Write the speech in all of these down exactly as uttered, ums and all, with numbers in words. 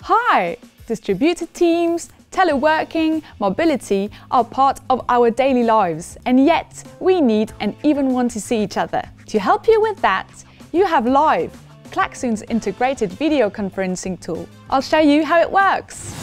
Hi! Distributed teams, teleworking, mobility are part of our daily lives, and yet we need and even want to see each other. To help you with that, you have Live, Klaxoon's integrated video conferencing tool. I'll show you how it works.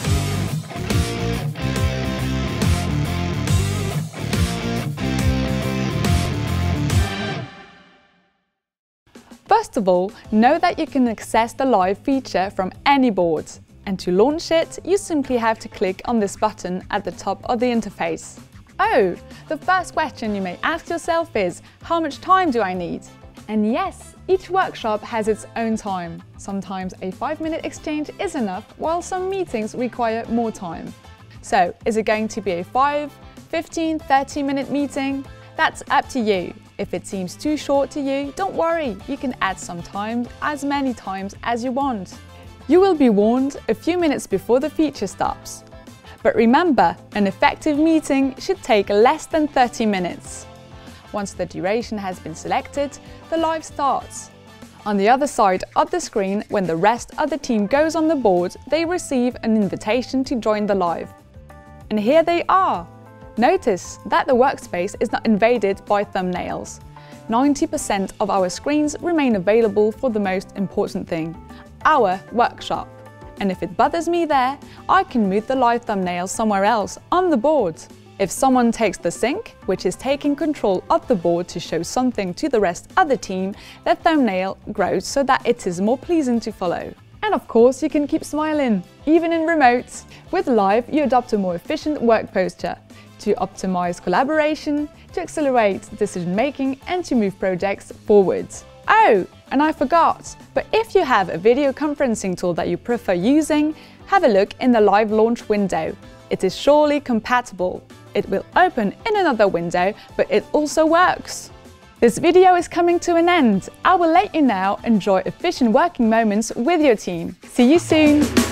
First of all, know that you can access the Live feature from any board. And to launch it, you simply have to click on this button at the top of the interface. Oh, the first question you may ask yourself is, how much time do I need? And yes, each workshop has its own time. Sometimes a five-minute exchange is enough, while some meetings require more time. So, is it going to be a five, fifteen, thirty minute meeting? That's up to you. If it seems too short to you, don't worry, you can add some time as many times as you want. You will be warned a few minutes before the feature stops. But remember, an effective meeting should take less than thirty minutes. Once the duration has been selected, the Live starts. On the other side of the screen, when the rest of the team goes on the board, they receive an invitation to join the Live. And here they are! Notice that the workspace is not invaded by thumbnails. ninety percent of our screens remain available for the most important thing, our workshop. And if it bothers me there, I can move the Live thumbnail somewhere else on the board. If someone takes the sync, which is taking control of the board to show something to the rest of the team, their thumbnail grows so that it is more pleasing to follow. And of course, you can keep smiling, even in remote. With Live, you adopt a more efficient work posture to optimize collaboration, to accelerate decision-making, and to move projects forward. Oh, and I forgot, but if you have a video conferencing tool that you prefer using, have a look in the Live launch window. It is surely compatible. It will open in another window, but it also works. This video is coming to an end. I will let you now enjoy efficient working moments with your team. See you soon!